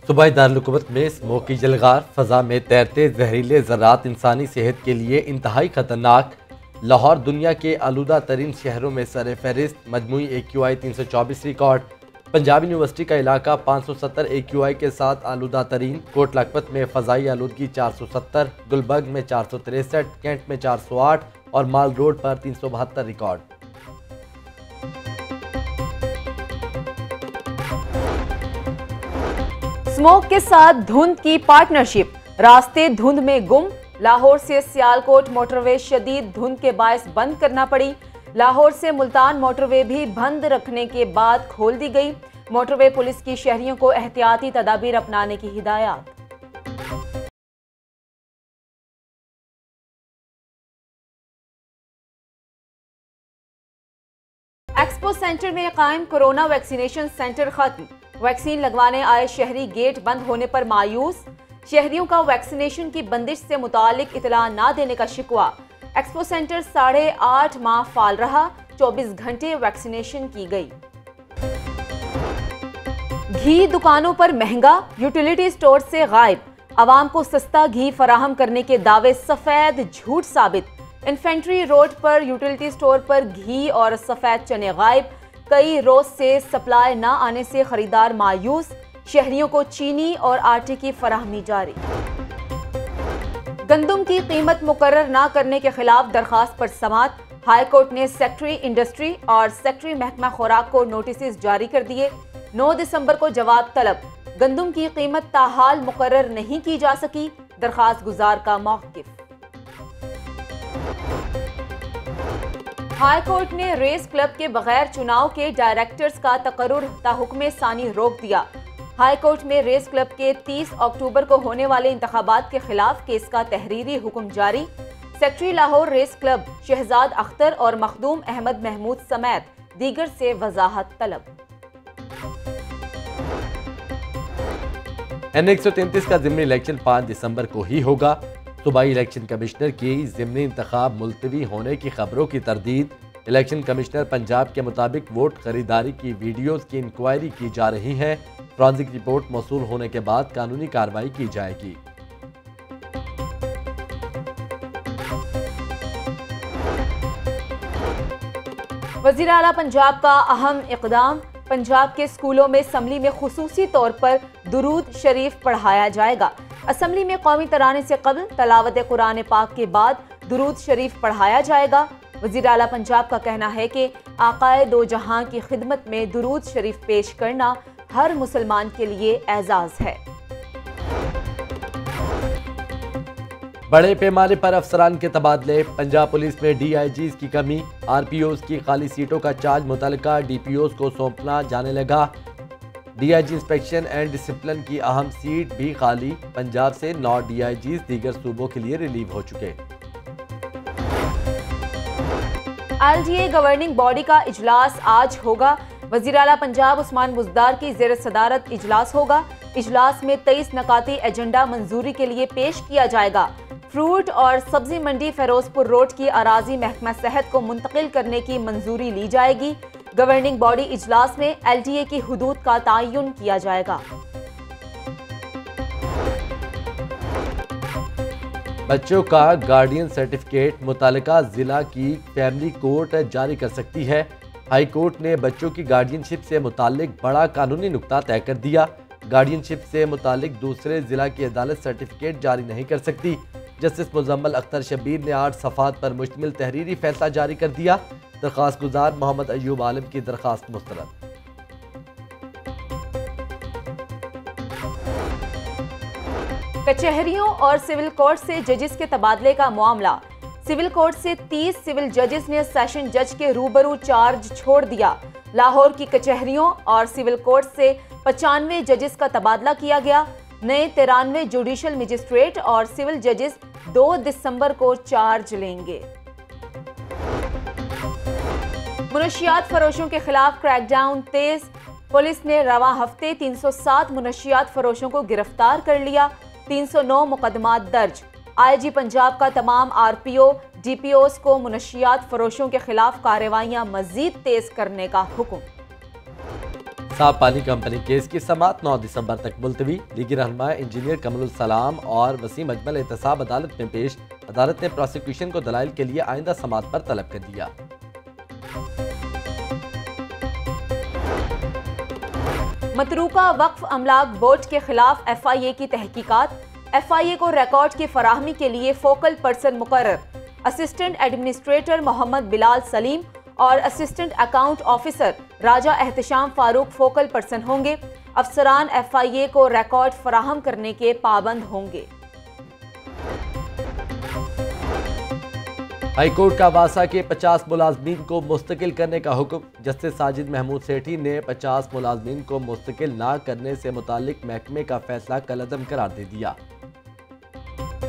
सूबाई दारुल-हुकूमत में स्मोक की जलगार, फजा में तैरते जहरीले ज़रात इंसानी सेहत के लिए इंतहाई खतरनाक। लाहौर दुनिया के आलूदा तरीन शहरों में सर फहरिस्त, मजमूई AQI 324 रिकॉर्ड। पंजाब यूनिवर्सिटी का इलाका 570 AQI के साथ आलूदा तरीन। कोट लखपत में फ़ज़ाई आलूदगी 470, गुलबर्ग में 463, कैंट में 408 और माल रोड पर 372 रिकॉर्ड। स्मोक के साथ धुंध की पार्टनरशिप, रास्ते धुंध में गुम। लाहौर से सियालकोट मोटरवे शदीद धुंध के बायस बंद करना पड़ी। लाहौर से मुल्तान मोटरवे भी बंद रखने के बाद खोल दी गई। मोटरवे पुलिस की शहरियों को एहतियाती तदाबीर अपनाने की हिदायत। एक्सपो सेंटर में कायम कोरोना वैक्सीनेशन सेंटर खत्म। वैक्सीन लगवाने आए शहरी गेट बंद होने पर मायूस। शहरियों का वैक्सीनेशन की बंदिश से मुतालिक इतला न देने का शिकवा। एक्सपो सेंटर 8.5 माह फाल रहा, 24 घंटे वैक्सीनेशन की गई। घी दुकानों पर महंगा, यूटिलिटी स्टोर से गायब। आवाम को सस्ता घी फराहम करने के दावे सफेद झूठ साबित। इन्फेंट्री रोड पर यूटिलिटी स्टोर पर घी और सफेद चने गायब। कई रोज से सप्लाई न आने से खरीदार मायूस। शहरियों को चीनी और आटे की फराहमी जारी। गंदम की कीमत मुकर्रर न करने के खिलाफ दरखास्त पर समाअत। हाई कोर्ट ने सेक्रेटरी इंडस्ट्री और सेक्रेटरी महकमा खुराक को नोटिस जारी कर दिए। 9 दिसंबर को जवाब तलब। गंदम की कीमत ताहाल मुकर्रर नहीं की जा सकी, दरखास्त गुजार का मौक़िफ़। हाई कोर्ट ने रेस क्लब के बगैर चुनाव के डायरेक्टर्स का तकर्रुर ताहुक्मे सानी रोक दिया। हाई कोर्ट में रेस क्लब के 30 अक्टूबर को होने वाले इंतखाबात के खिलाफ केस का तहरीरी हुक्म जारी। Secretary Lahore race club Shahzad Akhtar और मखदूम अहमद महमूद समेत दीगर से वजाहत तलब। N133 का ज़िमनी इलेक्शन 5 दिसंबर को ही होगा। सूबाई इलेक्शन कमिश्नर की ज़िमनी इंतखाब मुलतवी होने की खबरों की तरदीद। इलेक्शन कमिश्नर पंजाब के मुताबिक वोट खरीदारी की वीडियोज़ की इंक्वायरी की जा रही है। फॉरेंसिक रिपोर्ट मौसूल होने के बाद कानूनी कार्रवाई की जाएगी। वज़ीर आला पंजाब का अहम इक़दाम। पंजाब के स्कूलों में असम्बली में खुसूसी तौर पर दुरूद शरीफ पढ़ाया जाएगा। असम्बली में कौमी तराने से कबल तलावत कुरान पाक के बाद दुरूद शरीफ पढ़ाया जाएगा। वज़ीर आला पंजाब का कहना है कि आकाए दो जहां की खिदमत में दुरूद शरीफ पेश करना हर मुसलमान के लिए एजाज़ है। बड़े पैमाने पर अफसरान के तबादले। पंजाब पुलिस में DIGs की कमी। RPOs की खाली सीटों का चार्ज मुतल्लिका DPOs को सौंपना जाने लगा। DIG इंस्पेक्शन एंड डिसिप्लिन की अहम सीट भी खाली। पंजाब से 9 DIGs दीगर सूबों के लिए रिलीव हो चुके। LDA गवर्निंग बॉडी का इजलास आज होगा। वज़ीर आला पंजाब उस्मान बुज़दार की ज़ेर सदारत इजलास होगा। इजलास में 23 नकाती एजेंडा मंजूरी के लिए पेश किया जाएगा। फ्रूट और सब्जी मंडी फिरोजपुर रोड की अराजी महकमा सेहत को मुंतकिल करने की मंजूरी ली जाएगी। गवर्निंग बॉडी इजलास में LDA की हुदूद का तयन किया जाएगा। बच्चों का गार्डियन सर्टिफिकेट मुतल्लिका जिला की फैमिली कोर्ट जारी कर सकती है। हाई कोर्ट ने बच्चों की गार्डियनशिप से मुतालिक बड़ा कानूनी नुक्ता तय कर दिया। गार्डियनशिप से मुतालिक दूसरे जिला की अदालत सर्टिफिकेट जारी नहीं कर सकती। जस्टिस मुजम्मल अख्तर शब्बीर ने 8 सफ़ात पर मुश्तमिल तहरीरी फैसला जारी कर दिया। दरख्वास्त गुजार मोहम्मद अयूब आलम की दरख्वास्त मुस्तरद। कचहरियों और सिविल कोर्ट से जजेस के तबादले का मामला। सिविल कोर्ट से 30 सिविल जजेस ने सेशन जज के रूबरू चार्ज छोड़ दिया। लाहौर की कचहरियों और सिविल कोर्ट से 95 जजेस का तबादला किया गया। नए 93 जुडिशल मजिस्ट्रेट और सिविल जजेस 2 दिसंबर को चार्ज लेंगे। मुनशियात फरोशों के खिलाफ क्रैकडाउन तेज। पुलिस ने रवा हफ्ते 307 मुनशियात फरोशों को गिरफ्तार कर लिया। 309 मुकदमात दर्ज। IG पंजाब का तमाम RPO DPOs को मुनशियात फरोशों के खिलाफ कार्रवाइयां मजीद तेज करने का हुक्म। साफ पानी कंपनी केस की समाअत 9 दिसंबर तक मुलतवी। लीगी रहनुमा इंजीनियर कमरुल सलाम और वसीम अजमल एहतसाब अदालत में पेश। अदालत ने प्रोसिक्यूशन को दलाइल के लिए आइंदा समाअत पर तलब कर दिया। मतरूका वक्फ अमलाक बोर्ड के खिलाफ FIA की तहकीकात। FIA को रिकॉर्ड की फराहमी के लिए फोकल पर्सन मुकर्रर। असिस्टेंट एडमिनिस्ट्रेटर मोहम्मद बिलाल सलीम और assistant account officer Raja Ehtesham Farooq focal person होंगे। अफसरान FIA को रिकॉर्ड फराहम करने के पाबंद होंगे। हाईकोर्ट का वासा के 50 मुलाजमीन को मुस्तकिल करने का हुक्म। जस्टिस साजिद महमूद सेठी ने 50 मुलाजमीन को मुस्तकिल ना करने से मुतालिक महकमे का फैसला कलअदम करार दे दिया।